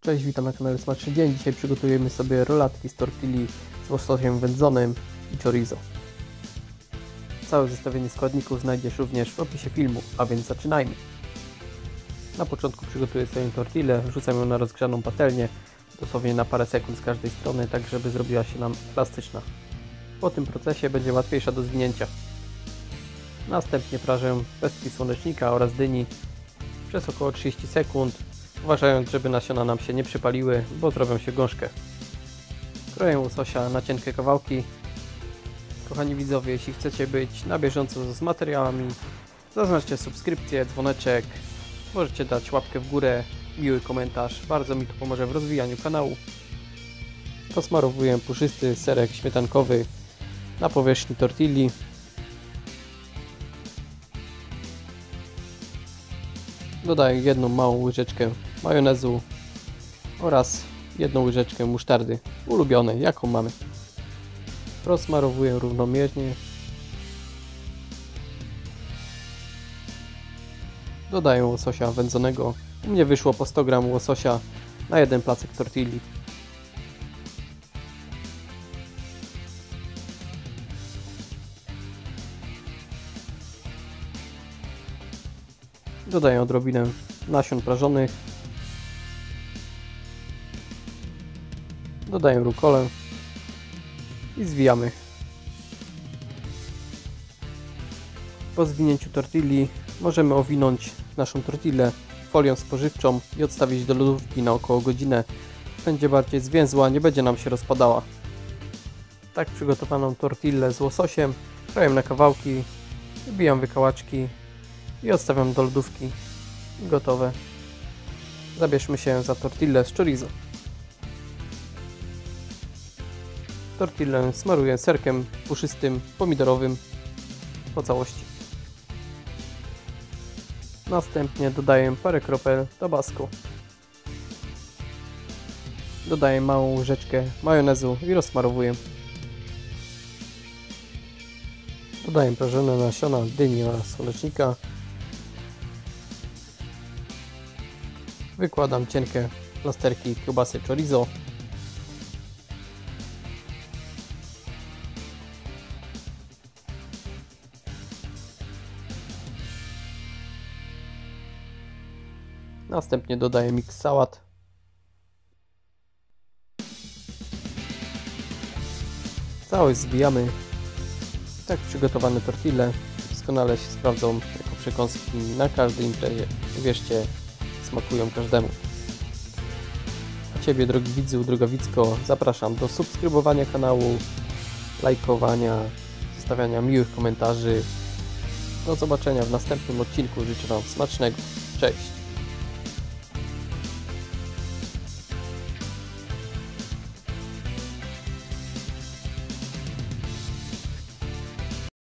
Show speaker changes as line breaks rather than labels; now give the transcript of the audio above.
Cześć, witam na kanale Smaczny Dzień. Dzisiaj przygotujemy sobie rolatki z tortilli z łososiem wędzonym i chorizo. Całe zestawienie składników znajdziesz również w opisie filmu, a więc zaczynajmy. Na początku przygotuję sobie tortillę, wrzucam ją na rozgrzaną patelnię, dosłownie na parę sekund z każdej strony, tak żeby zrobiła się nam elastyczna. Po tym procesie będzie łatwiejsza do zwinięcia. Następnie prażę pestki słonecznika oraz dyni przez około 30 sekund, uważając, żeby nasiona nam się nie przypaliły, bo zrobią się gąszkę. Kroję łososia na cienkie kawałki. Kochani widzowie, jeśli chcecie być na bieżąco z materiałami, zaznaczcie subskrypcję, dzwoneczek, możecie dać łapkę w górę, miły komentarz, bardzo mi to pomoże w rozwijaniu kanału. Rozmarowuję puszysty serek śmietankowy na powierzchni tortilli. Dodaję jedną małą łyżeczkę majonezu oraz jedną łyżeczkę musztardy, ulubionej, jaką mamy. Rozmarowuję równomiernie. Dodaję łososia wędzonego. U mnie wyszło po 100 g łososia na jeden placek tortilli. Dodaję odrobinę nasion prażonych. Dodaję rukolę i zwijamy. Po zwinięciu tortilli możemy owinąć naszą tortillę folią spożywczą i odstawić do lodówki na około godzinę. Będzie bardziej zwięzła, nie będzie nam się rozpadała. Tak przygotowaną tortillę z łososiem kroję na kawałki, wybijam wykałaczki i odstawiam do lodówki. Gotowe. Zabierzmy się za tortillę z chorizo. Tortillę smaruję serkiem puszystym, pomidorowym po całości. Następnie dodaję parę kropel tabasco. Dodaję małą łyżeczkę majonezu i rozsmarowuję. Dodaję prażone nasiona dyni oraz słonecznika. Wykładam cienkie plasterki kiełbasy chorizo. Następnie dodaję miks sałat. Całość zbijamy. Tak przygotowane tortille doskonale się sprawdzą jako przekąski na każdej imprezie. Wierzcie, smakują każdemu. A Ciebie, drogi widzu, droga widzko, zapraszam do subskrybowania kanału, lajkowania, zostawiania miłych komentarzy. Do zobaczenia w następnym odcinku. Życzę Wam smacznego. Cześć!